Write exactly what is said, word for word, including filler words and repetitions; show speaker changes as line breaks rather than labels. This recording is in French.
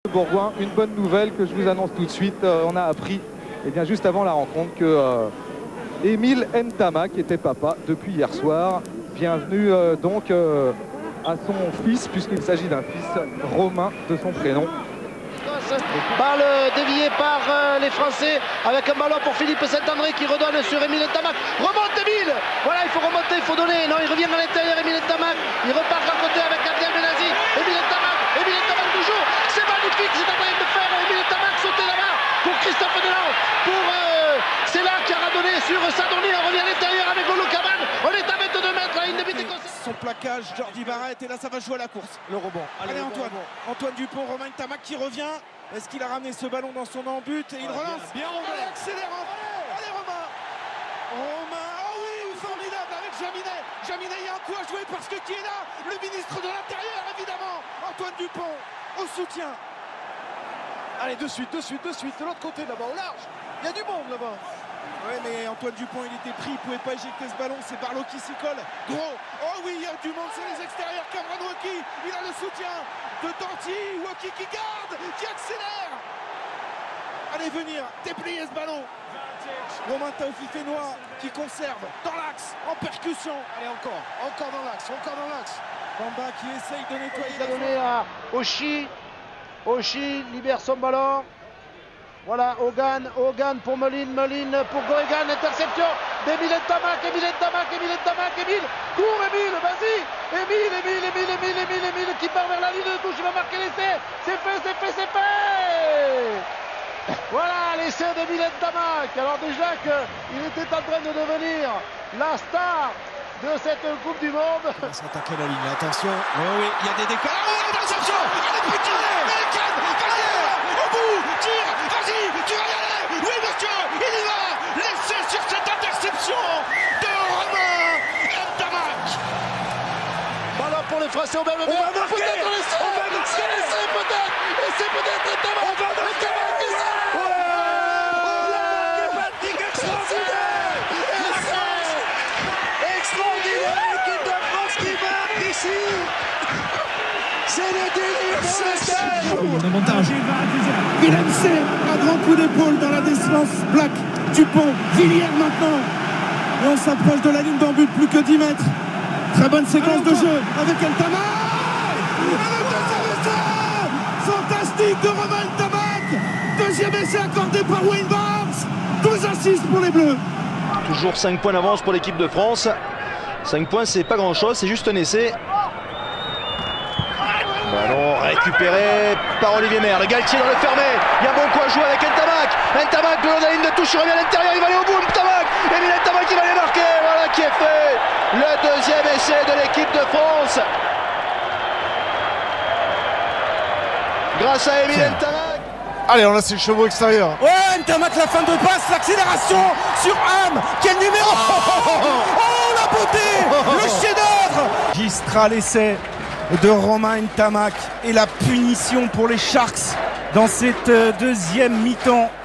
Bourgoin, une bonne nouvelle que je vous annonce tout de suite. Euh, on a appris, et bien juste avant la rencontre, que euh, Émile Ntama, qui était papa depuis hier soir, bienvenue euh, donc euh, à son fils, puisqu'il s'agit d'un fils, Romain de son prénom.
Balle déviée par euh, les Français avec un ballon pour Philippe Saint-André qui redonne sur Émile Ntama. Remonte Émile. Voilà, il faut remonter, il faut donner. Non, il revient à l'intérieur, Émile Ntama. Il repart à côté avec Abdel Benazi. Émile Ntama, Émile Ntama toujours. C'est magnifique, c'est en train de faire Émile Ntama sauter là-bas pour Christophe Delan. Pour euh, c'est là qui a radonné sur Sadorni. On revient à l'intérieur avec Golo Caban. On est à vingt-deux mètres, là, une demi
son plaquage, Jordi Barrett, et là ça va jouer à la course. Le rebond. Allez, Allez Antoine. Bon. Antoine Dupont, Romain Ntama qui revient. Est-ce qu'il a ramené ce ballon dans son embut et il ouais, relance bien, bien Allez, accélérant. Allez Romain. Romain, oh oui, formidable avec Jaminet. Jaminet, il y a un coup à jouer parce que qui est là? Le ministre de l'Intérieur, évidemment. Antoine Dupont au soutien.
Allez, de suite, de suite, de suite. De l'autre côté là-bas, au large. Il y a du monde là-bas.
Oui, mais Antoine Dupont, il était pris, il ne pouvait pas éjecter ce ballon. C'est Barlow qui s'y colle. Gros. Oh oui, il y a du monde, c'est les extérieurs. Cameron Wauki, il a le soutien de Danty. Wauki qui garde, qui accélère. Allez venir, déplier ce ballon. Romain Taoufifénois qui conserve dans l'axe, en percussion.
Allez, encore, encore dans l'axe, encore dans l'axe.
Bamba qui essaye de nettoyer.
Il a donné à Oshi. Oshi libère son ballon. Voilà, Hogan, Hogan pour Moline, Moline pour Goegan, interception d'Émile Ntama, Émile Ntama, Émile Ntama, Émile, cours Émile, vas-y, Émile, Émile, Émile, Émile, Émile, Émile qui part vers la ligne de touche, il va marquer l'essai, c'est fait, c'est fait, c'est fait. Voilà l'essai d'Émile Ntama, alors déjà qu'il était en train de devenir la star de cette Coupe du Monde.
On va s'attaquer la ligne, attention, oui, oui, il y a des décalages, oh, interception, il est petit, au bout, tire, vas-y, tu vas y aller, oui monsieur, il y va, l'essai sur cette interception de Romain Ntama.
Ballon pour les Français, on va
marquer,
peut-être l'essai,
on va marquer,
c'est l'essai peut-être, et c'est peut-être Ntama,
on va marquer,
c'est le délire dans le stade. Le montage. Villemc, un grand coup d'épaule dans la défense. Black, Dupont, Villiers maintenant. Et on s'approche de la ligne d'en but, plus que dix mètres. Très bonne séquence de jeu avec Ntama. Et le deuxième essai fantastique de Romain Ntama. Deuxième essai accordé par Wayne Barnes. douze à six pour les Bleus.
Toujours cinq points d'avance pour l'équipe de France. cinq points, c'est pas grand chose, c'est juste un essai. Ballon récupéré par Olivier Merle. Galtier dans le fermé. Il y a bon quoi jouer avec Ntama. Ntama de l'autre ligne de touche, il revient à l'intérieur, il va aller au bout. Ntama, Émile Ntama qui va aller marquer. Voilà qui est fait. Le deuxième essai de l'équipe de France. Grâce à Émile Ntama.
Allez, on a ses chevaux extérieurs.
Ouais, Ntama, la fin de passe, l'accélération sur Ham. Quel numéro? Oh, la beauté, le chef-d'œuvre. Magistral essai de Romain Ntama et la punition pour les Sharks dans cette deuxième mi-temps.